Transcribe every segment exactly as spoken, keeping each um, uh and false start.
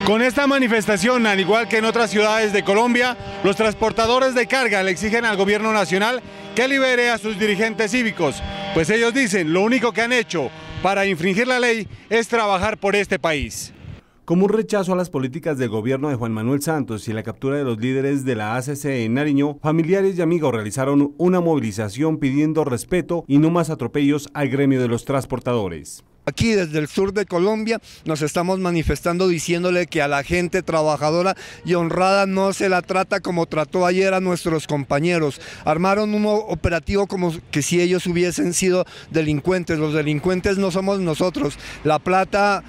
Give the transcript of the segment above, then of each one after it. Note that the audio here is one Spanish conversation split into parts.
Con esta manifestación, al igual que en otras ciudades de Colombia, los transportadores de carga le exigen al gobierno nacional que libere a sus dirigentes cívicos, pues ellos dicen lo único que han hecho para infringir la ley es trabajar por este país. Como un rechazo a las políticas del gobierno de Juan Manuel Santos y la captura de los líderes de la A C C en Nariño, familiares y amigos realizaron una movilización pidiendo respeto y no más atropellos al gremio de los transportadores. Aquí desde el sur de Colombia nos estamos manifestando diciéndole que a la gente trabajadora y honrada no se la trata como trató ayer a nuestros compañeros. Armaron un operativo como que si ellos hubiesen sido delincuentes. Los delincuentes no somos nosotros. La plata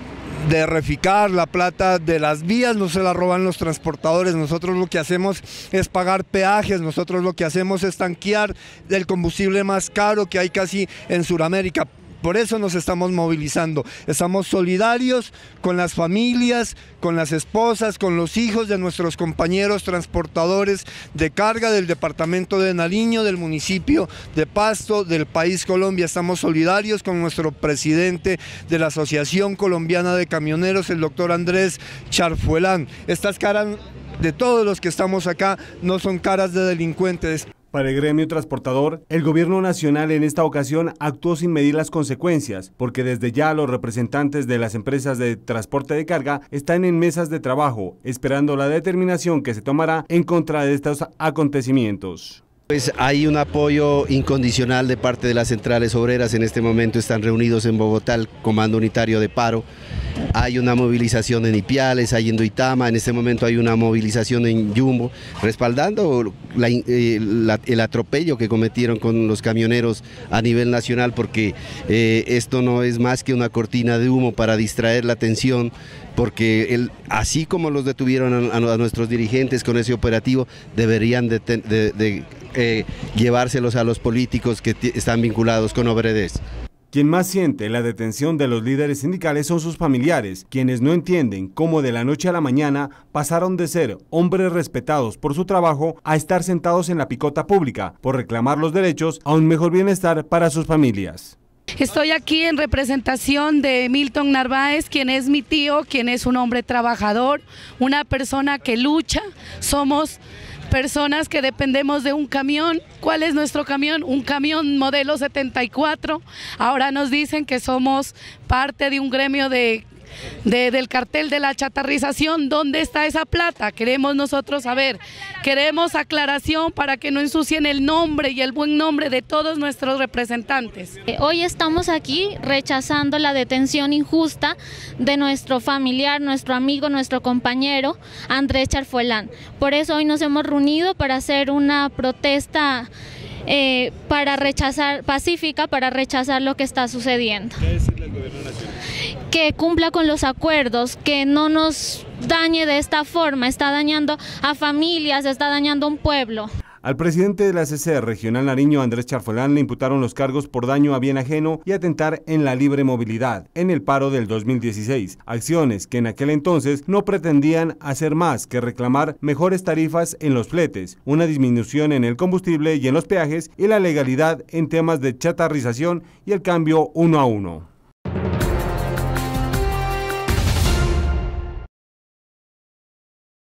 de Reficar, la plata de las vías no se la roban los transportadores. Nosotros lo que hacemos es pagar peajes, nosotros lo que hacemos es tanquear el combustible más caro que hay casi en Sudamérica. Por eso nos estamos movilizando, estamos solidarios con las familias, con las esposas, con los hijos de nuestros compañeros transportadores de carga del departamento de Nariño, del municipio de Pasto, del país Colombia. Estamos solidarios con nuestro presidente de la Asociación Colombiana de Camioneros, el doctor Andrés Charfuelán. Estas caras de todos los que estamos acá no son caras de delincuentes. Para el gremio transportador, el gobierno nacional en esta ocasión actuó sin medir las consecuencias, porque desde ya los representantes de las empresas de transporte de carga están en mesas de trabajo, esperando la determinación que se tomará en contra de estos acontecimientos. Pues hay un apoyo incondicional de parte de las centrales obreras. En este momento están reunidos en Bogotá el Comando Unitario de Paro. Hay una movilización en Ipiales, hay en Duitama, en este momento hay una movilización en Yumbo, respaldando la, eh, la, el atropello que cometieron con los camioneros a nivel nacional, porque eh, esto no es más que una cortina de humo para distraer la atención, porque el, así como los detuvieron a, a nuestros dirigentes con ese operativo, deberían de, de, de eh, llevárselos a los políticos que están vinculados con Obredez. Quien más siente la detención de los líderes sindicales son sus familiares, quienes no entienden cómo de la noche a la mañana pasaron de ser hombres respetados por su trabajo a estar sentados en la picota pública por reclamar los derechos a un mejor bienestar para sus familias. Estoy aquí en representación de Milton Narváez, quien es mi tío, quien es un hombre trabajador, una persona que lucha. Somos personas que dependemos de un camión. ¿Cuál es nuestro camión? Un camión modelo setenta y cuatro. Ahora nos dicen que somos parte de un gremio de, de, del cartel de la chatarrización. ¿Dónde está esa plata? Queremos nosotros saber. Queremos aclaración para que no ensucien el nombre y el buen nombre de todos nuestros representantes. Hoy estamos aquí rechazando la detención injusta de nuestro familiar, nuestro amigo, nuestro compañero Andrés Charfuelán. Por eso hoy nos hemos reunido para hacer una protesta eh, para rechazar, pacífica, para rechazar lo que está sucediendo. ¿Qué decirle al gobierno nacional? Que cumpla con los acuerdos, que no nos dañe de esta forma, está dañando a familias, está dañando a un pueblo. Al presidente de la C C Regional Nariño, Andrés Charfuelán, le imputaron los cargos por daño a bien ajeno y atentar en la libre movilidad en el paro del dos mil dieciséis, acciones que en aquel entonces no pretendían hacer más que reclamar mejores tarifas en los fletes, una disminución en el combustible y en los peajes y la legalidad en temas de chatarrización y el cambio uno a uno.